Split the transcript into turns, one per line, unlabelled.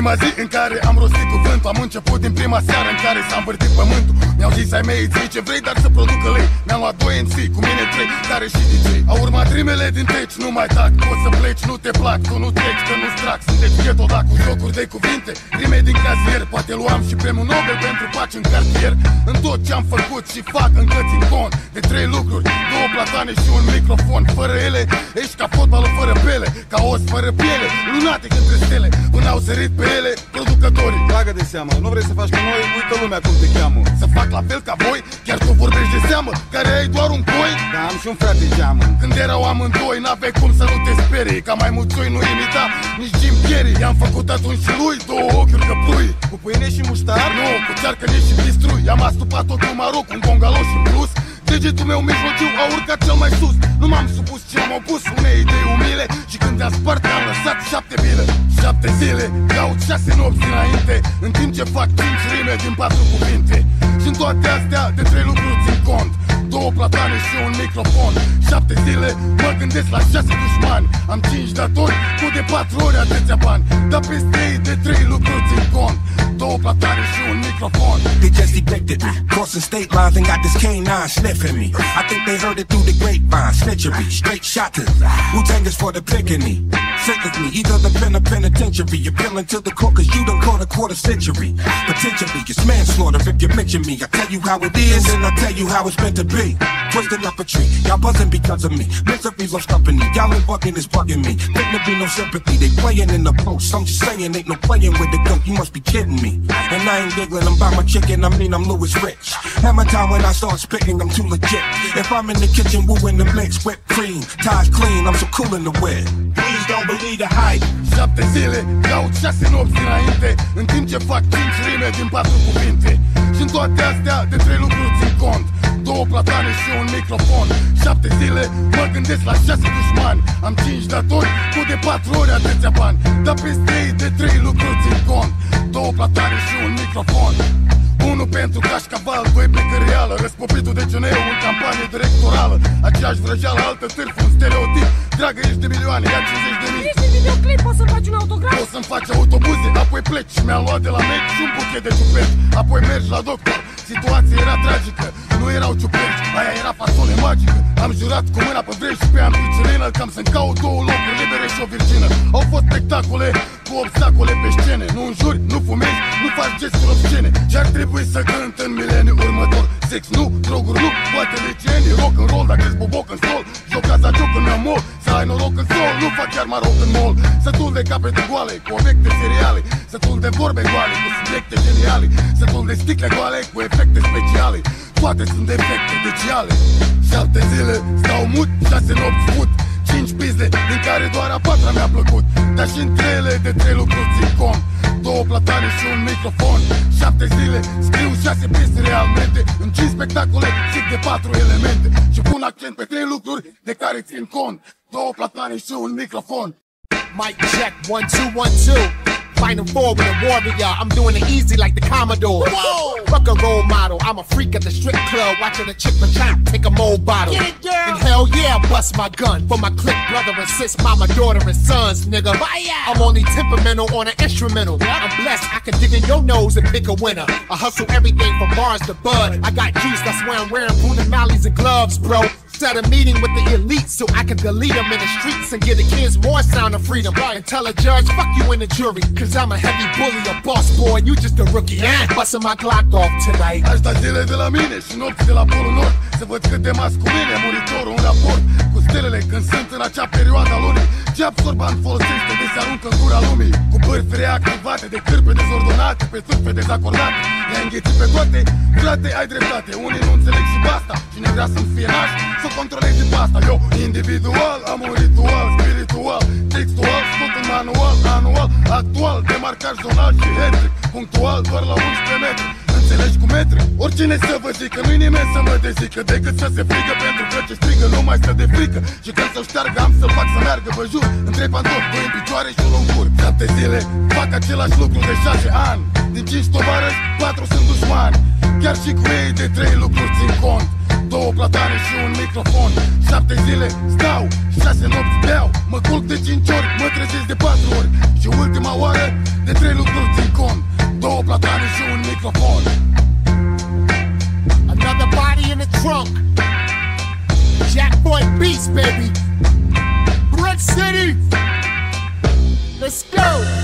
Prima zi în care am rostit cuvântul, am început din prima seară în care s-a învârtit pământul. Mi-au zis ai mei, zi ce vrei, dar să producă lei. Mi-am luat 2 MC, cu mine 3, care și DJ. Au urmat rimele din teci, nu mai tac, poți să pleci, nu te plac, tu nu treci, că nu-ți trag. Sunteți ghetto, dar cu jocuri de cuvinte, rime din cazier. Poate luam și premiul Nobel pentru pace în cartier. În tot ce-am făcut și fac încă țin cont de 3 lucruri, 2 platane și un microfon. Fără ele, ești ca fotbalul fără pele, ca os fără piele, lunatic între stele. Până au sărit pe ele producătorii.
Bagă de seamă, nu vrei să faci ca noi, uită lumea cum te cheamă.
Să fac la fel ca voi, chiar tu vorbești de seamă, care ai doar un coi?
Da, am și un frate geamă.
Când erau amândoi, n-aveai cum să nu te sperii, ca mai mulțoi nu imita nici Jim Carrey. I-am făcut atunci și lui 2 ochiuri căprui.
Cu pâine și muștar?
Nu, cu cearcăne și bistrui. I-am astupat tot un maroc, un bongalo și un plus. Degetul meu mijlociu a urcat cel mai sus. Nu m-am supus, ci am opus unei idei umile. Și când te-am spart, te-am lăsat 7 bile. 7 zile, caut 6 nopți dinainte, în timp ce fac 5 rime din 4 cuvinte. Și în toate astea, de 3 lucruri țin cont: 2 platane și un microfon. 7 zile, mă gândesc la 6 dușmani. Am 5 datori, cu de 4 ori atâția bani. Dar peste ei, de 3 lucruri țin cont: 2 platane și un microfon.
They just evicted me, crossing state lines and got this canine sniffing me. I think they heard it through the grapevine, snitchery, straight shotters. Wu-Tang is for the pickaninny. Sentence me, either the pen or penitentiary. Appealing to the court cause you done caught a quarter century. Potentially, it's manslaughter if you mention me. I tell you how it is and I tell you how it's meant to be. Twisting up a tree, y'all buzzing because of me. Misery's no stopping me, y'all ain't bugging is bugging me. Think there be no sympathy, they playing in the post. I'm just saying, ain't no playing with the gun, you must be kidding me. And I ain't giggling, I'm by my chicken, I mean I'm Louis Rich. Hammer time when I start spitting, I'm too legit. If I'm in the kitchen wooing the mix, whipped cream, ties clean, I'm so cool in the wet. Please don't believe the hype.
7 zile, caut 6 nopți dinainte, în timp ce fac 5 rime din 4 cuvinte. Și în toate astea, de 3 lucruri țin cont: 2 platane și un microfon. 7 zile, mă gândesc la 6 dușmani. Am 5 datori, cu de 4 ori atâția bani. Dar peste ei, de 3 lucruri țin cont: 2 platane și un microfon. 1 pentru cașcaval, 2 plecări reală, răspopitul de geneu în campanie directorală. Aceeași vrăjeală, altă târfă, un stereotip. Dragă, ești de milioane, ia 50.000.
Ești videoclip, poți să-mi faci un autograf?
Poți să-mi faci autobuze, apoi pleci. Și mi-am luat de la meci și un buchet de ciuperci. Apoi mergi la doctor, situația era tragică. Nu erau ciuperci, aia era fasole magică. Am jurat cu mâna pe vrei și pe ampiciulină că am să-mi caut 2 locuri libere și o virgină. Au fost spectacole cu obstacole pe scene. Nu înjuri, nu fumezi, nu faci gesturi obscene. Ce-ar trebui să cânt în mileniul următor? Sex nu, droguri nu, poate licenii, rock and roll. Dacă-ți boboc în sol, jocați joc în mall. Să ai noroc în sol, nu fac chiar maroc în mall. Sătul de capete goale, cu obiecte seriale. Sătul de vorbe goale, cu subiecte geniale. Sătul de sticle goale, cu efecte speciale. Toate sunt defecte deciale. 7 zile, stau mut, 6 nopți fut, 5 pizde, din care doar a 4-a mi-a plăcut. Dar și între ele, de 3 lucruri țin cont: 2 platane și un microfon. 7 zile, scriu 6 piese realmente. În 5 spectacole, zic de 4 elemente. Și pun accent pe 3 lucruri de care țin cont: 2 platane și un microfon.
Mic check, 1, 2, 1, 2. Final four with a warrior, I'm doing it easy like the Commodore. Whoa! Fuck a role model, I'm a freak at the strip club, watching a chick chop take a mold bottle.
Get it, girl!
And hell yeah, I bust my gun for my clique, brother and sis, mama, daughter and sons, nigga. Fire! I'm only temperamental on an instrumental. I'm blessed, I can dig in your nose and pick a winner. I hustle everything from bars to bud. I got juice, that's why I'm wearing Buddha Mallies and gloves, bro. Set a meeting with the elite so I can delete them in the streets and give the kids more sound of freedom. And tell a judge, fuck you in the jury, cause I'm a heavy bully, a boss boy, you just a rookie. Busting my Glock off tonight.
Aș da zile de la mine și nopți de la Polul Nord, să văd cât de masculine monitorul un raport cu stelele când sunt în acea perioadă a lunii. Ce absorbant folosește de se aruncă în gura lumii, cu bărfi reactivate de cârpe dezordonate, pe surfe dezacordate. Le-ai înghețit pe toate, frate, ai dreptate. Unii nu înțeleg și basta, cine vrea să-mi fie naș, să controlezi pe asta. Eu, individual, am un ritual, spiritual, textual, scot un manual, anual, actual, de marcaj zonal și hetric, punctual, doar la 11 metri. Înțelegi cu metri? Oricine să vă zică, nu-i nimeni să mă dezică, decât să se frigă, pentru că ce strigă nu mai stă de frică. Și când să-l șteargă, am să-l fac să meargă, vă jur, în 3 pantofi, 2 în picioare și 1 în cur. 7 zile, fac același lucru de 6 ani. Din 5 tovarăși, 4 sunt dușmani. Chiar și cu ei de 3 lucruri țin cont: 2 platane și un microfon. 7 zile stau, 6 nopți beau, mă culc de 5 ori, mă trezesc de 4 ori. Și ultima oară, de 3 lucruri
crunk. Jack Boy Beats, baby. Brick City. Let's go.